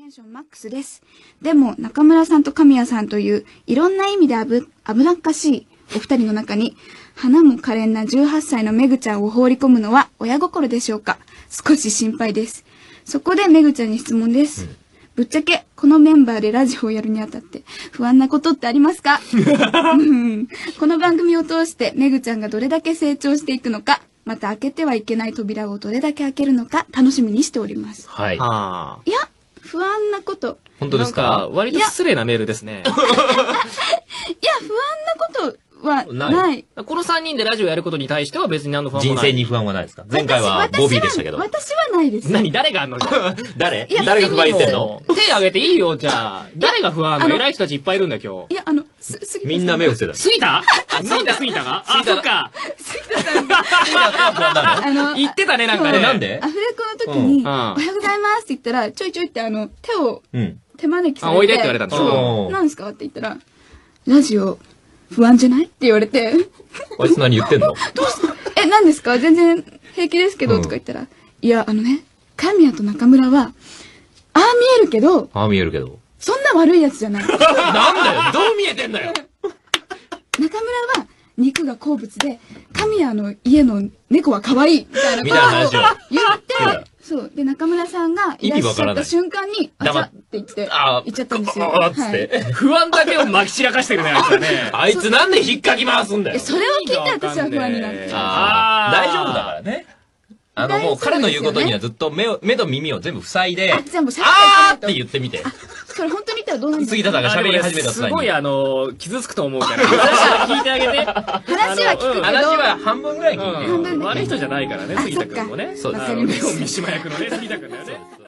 ンションマックスです。でも、中村さんと神谷さんという、いろんな意味で危なっかしいお二人の中に、花も可憐な18歳のめぐちゃんを放り込むのは親心でしょうか？少し心配です。そこでめぐちゃんに質問です。ぶっちゃけ、このメンバーでラジオをやるにあたって、不安なことってありますか？この番組を通して、めぐちゃんがどれだけ成長していくのか、また開けてはいけない扉をどれだけ開けるのか、楽しみにしております。 はい。 いや、不安なこと。 本当ですか？ 割と失礼なメールですね。 いや、不安なことはない。 この3人でラジオやることに対しては別に何の不安もない。 人生に不安はないですか？前回はボビーでしたけど。 私はないです。 誰があんの？ 誰が不安言ってんの？ 手挙げていいよ、じゃあ。誰が不安なの？偉い人たちいっぱいいるんだよ、今日。 いや、 みんな目を伏せた。 杉田なんだ杉田が？あ、そっか。 杉田さんが、 言ってたね、なんかね。 なんで？ アフレコの時に、おはようございますって言ったら、ちょいちょいって手を、手招きされて。 おいでって言われたんだ。 そう。なんですかって言ったら、ラジオ、不安じゃないって言われて。 あいつ何言ってんの？ どうした何ですか全然平気ですけど、とか言ったら、いや、神谷と中村は、ああ見えるけど、そんな悪いやつじゃない。 なんだよどう見えてんだよ中村は肉が好物で、神谷の家の猫は可愛いみたいなことを言って、そう。で、中村さんがいらっしゃった瞬間に、あちゃって言って、言っちゃったんですよ。 不安だけをまき散らかしてるね、あいつはね。 あいつなんで引っかき回すんだよ。 それを聞いて私は不安になっちゃう。 大丈夫だからね。もう彼の言うことにはずっと目と耳を全部塞いで、 全部あーって言ってみて。 それ本当に言ったらどうなんですか？ 杉田さんが喋り始めたすごい傷つくと思うから。聞いてあげて。 話は聞くけど。 話は半分ぐらい聞いて。 悪い人じゃないからね、杉田くんもね。 そうです。 ネオ三島役のね、杉田くんだよね。